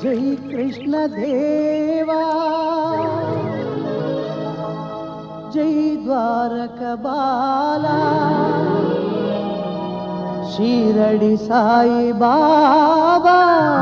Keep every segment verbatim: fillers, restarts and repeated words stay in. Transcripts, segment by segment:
जय कृष्ण देवा जय द्वारक बाला शिरडी साई बाबा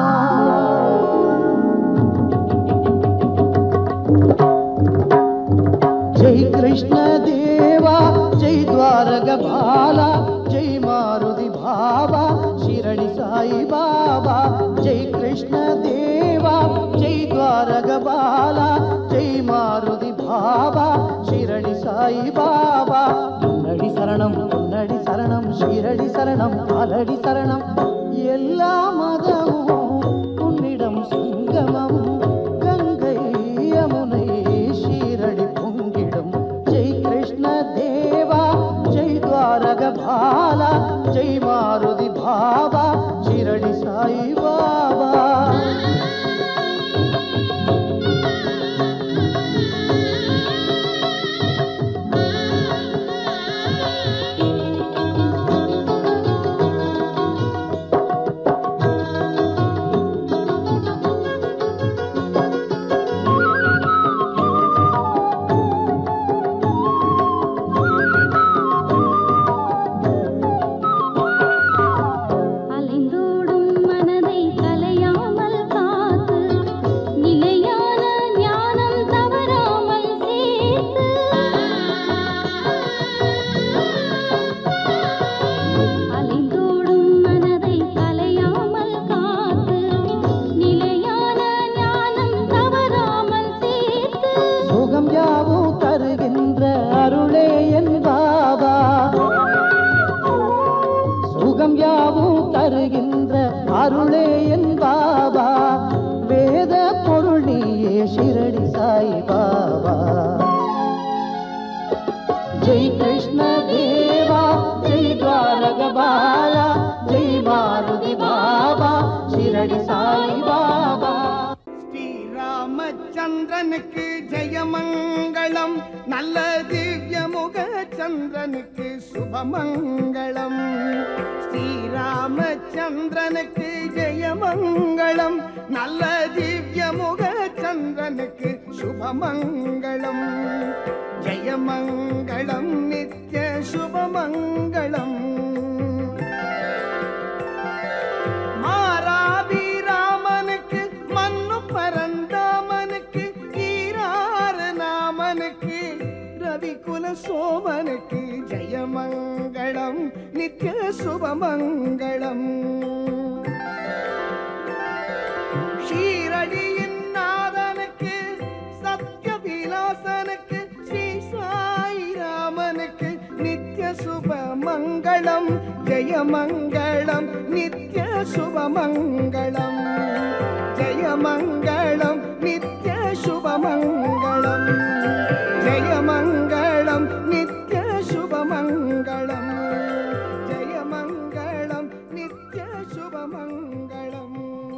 जय कृष्ण देवा जय द्वारक बाला जय मारुति बाबा शिरडी साई बाबा जय कृष्ण देवा जय द्वारक बाला जय मारुति बाबा शिरडी साई बाबा उन्नडी शरणम उन्नडी शरणम शिरडी शरणम कालडी शरणम எல்லா மதமும் உன்னிடம் சங்கமம் கங்கை யமுனை ஷீரடி பொங்கிடும் ஜெய் கிருஷ்ண தேவா ஜெய் द्वारक बाला जय मारुति बाबा शिरडी साई बाबा அருளே என் பாபா வேத பொருள் நீயே ஷிரடி சாய் பாபா ஜெய் கிருஷ்ண தேவா ஜெய் द्वारक बाला ஜெய் மாருதி பாபா ஷிரடி சாய் பாபா ஸ்ரீ ராமச்சந்திரனுக்கு ஜெயமங்கலம் நல்ல திவ்ய முக சந்திரனுக்கு சுபமங்கலம் ஸ்ரீராமச்சந்திரனுக்கு ஜெயமங்கலம் நல்ல திவ்ய முக சந்திரனுக்கு சுபமங்கலம் ஜெயமங்கலம் நித்ய சுபமங்கலம் மாராபிராமனுக்கு மண்ணு பரந்தாமனுக்கு ஈராறு நாமனுக்கு ரவிகுல சோமனுக்கு ஜெயமங்கலம் நித்ய சுபமங்கலம் ஷீரடியின் நாதனுக்கு சத்ய விலாசனுக்கு ஸ்ரீ சாய் ராமனுக்கு நித்ய சுபமங்கலம் ஜெயமங்கலம் நித்ய சுபமங்கலம் ஜெயமங்கலம் நித்ய சுபமங்கலம் ஜெயமங்கலம் நித்ய சுபமங்கலம் ஜெயமங்கலம் நித்ய சுபமங்கலம்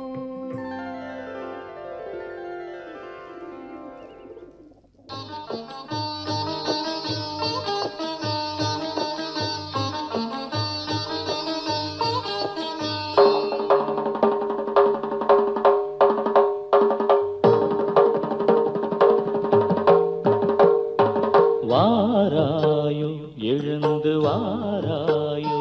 வாராயோ எழுந்து வாராயோ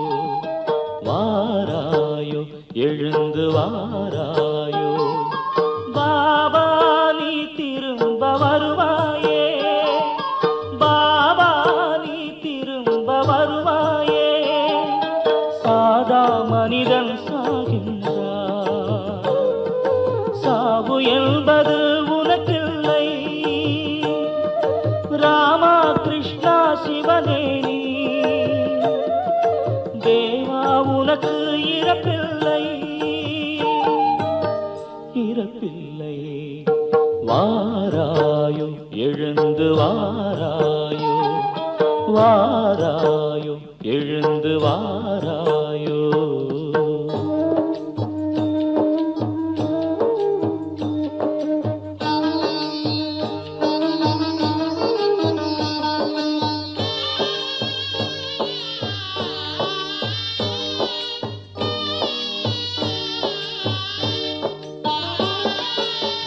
வாராயோ எழுந்து வாராயோ பாபா நீ திரும்ப வருவாயே பாபா நீ திரும்ப வருவாயே சாதா மனிதன் சாகின்றார் சாவு என்பது உனக்கில்லை ராமா கிருஷ்ணா சிவனே நீ தேவா உனக்கு இறப்பில்லை இறப்பில்லை வாராயோ எழுந்து வாராயோ வாராயோ எழுந்து வாராயோ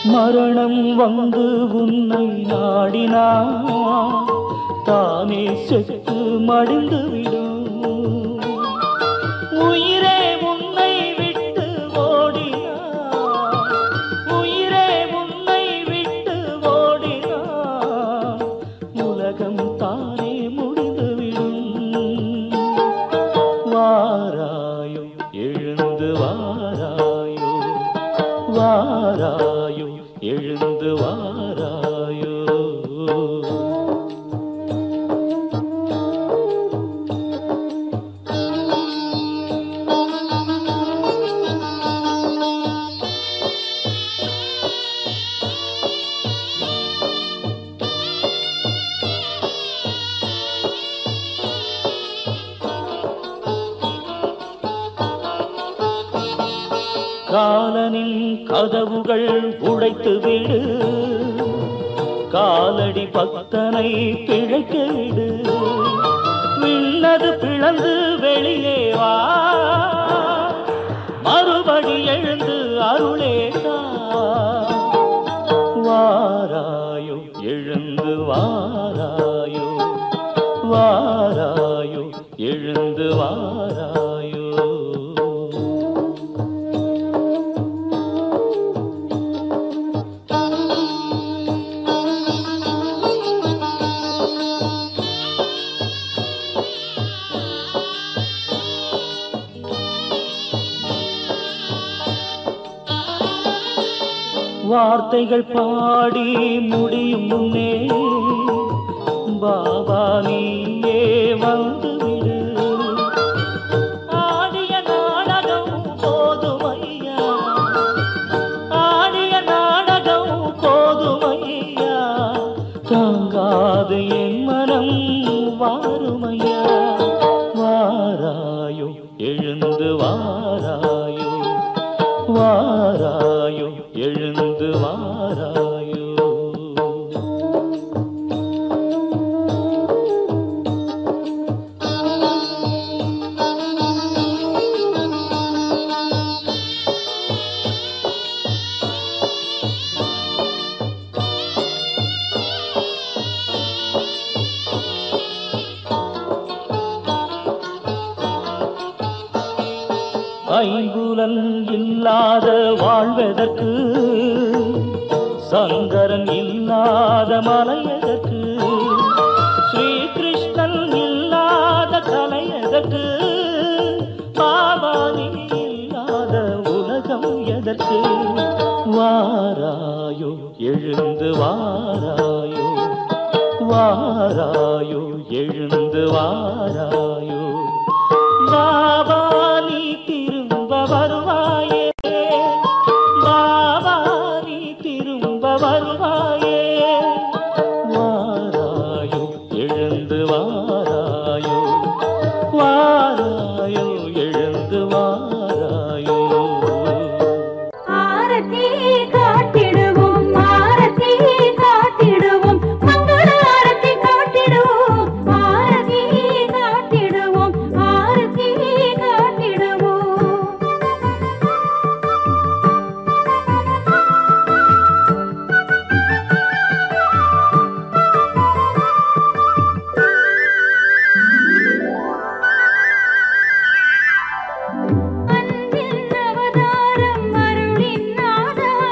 மரணம் வந்து உன்னை நாடினான் தானே செத்து மடிந்து விடும். உயிரே உன்னை விட்டு ஓடினான், உயிரே உன்னை விட்டு ஓடினான், உலகம் தானே முடிந்துவிடும். வாராயோ எழுந்து வாராயோ, வாராயோ எழுந்து வாராயோ. காலனின் கதவுகள் உடைத்து விடு, காலடி பக்தனை பிழைக்க விடு. விண்ணது பிளந்து வெளியே வா, மறுபடி எழுந்து அருளேதா. வாராயோ எழுந்து வாராயோ, வாராயோ எழுந்து வாராயோ. வார்த்தைகள் பாடி முடியும் முன்னே பாபா நீயே வந்துவிடு. ஆடிய நாடகம் போதுமையா, ஆடிய நாடகம் போதுமையா, தாங்காது என் மனம் வாருமையா. வாராயோ எழுந்து வாராயோ, வாராயோ எழுந்து வாராயோ. ஐம்புலன் இல்லாத வாழ்வதற்கு, சங்கரன் இல்லாத மலையதற்கு, ஸ்ரீகிருஷ்ணன் இல்லாத கலையதற்கு, பாபா நீ இல்லாத உலகம் எதற்கு. வாராயோ எழுந்து வாராயோ, வாராயோ எழுந்து வாராயோ. பாபா நீ திரும்ப வருவாயே, பாபா நீ திரும்ப வருவாயே. வாராயோ எழுந்து வாராயோ, வாராயோ எழுந்து வாராயோ. ஆரத்தி காட்டிடுவோம், ஆரத்தி காட்டிடுவோம், மங்கள ஆரத்தி காட்டிடுவோம், ஆரத்தி காட்டிடுவோம், ஆரத்தி காட்டிடுவோம். அன்பின் அவதாரம் அருளின் ஆதாரம்,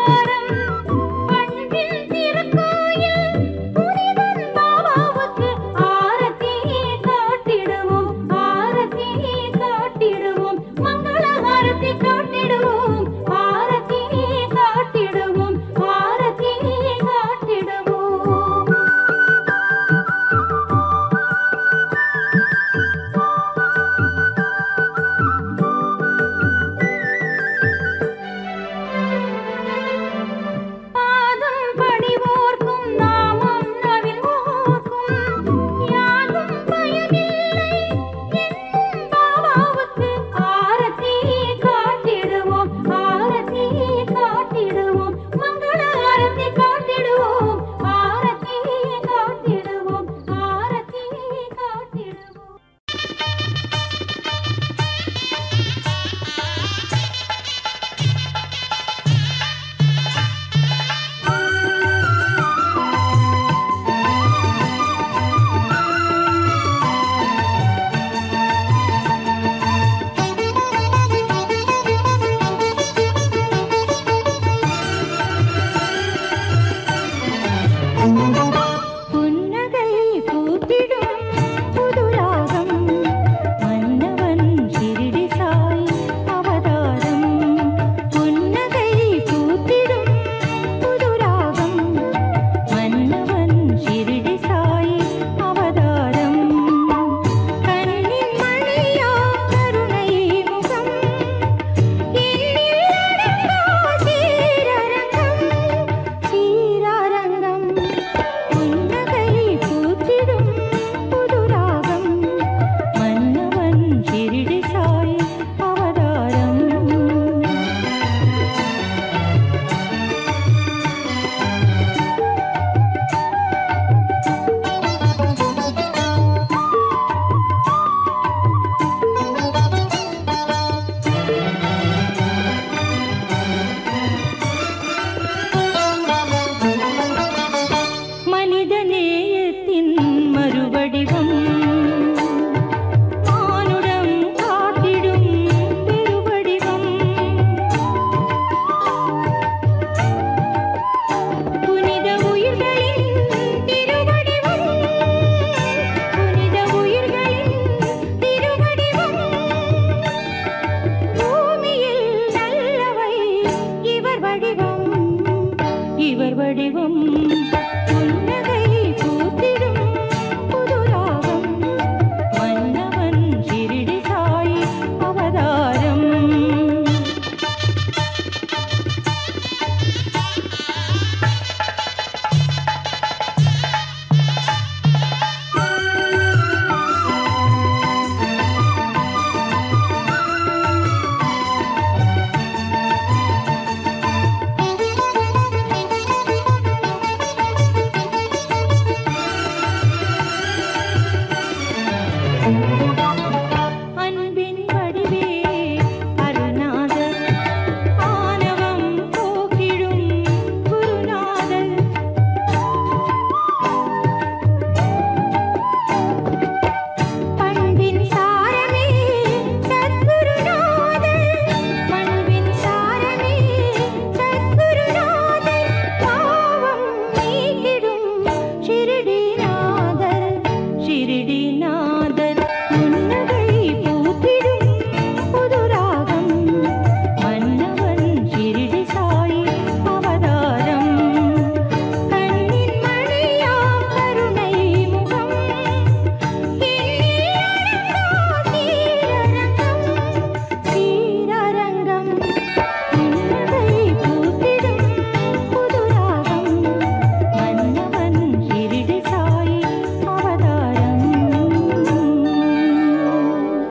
இவர் வடிவம்